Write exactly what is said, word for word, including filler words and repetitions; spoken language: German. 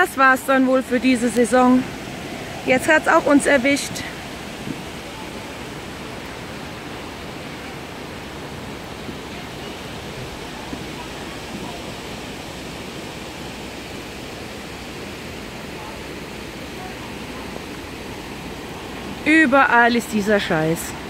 das war's dann wohl für diese Saison. Jetzt hat's auch uns erwischt. Überall ist dieser Scheiß.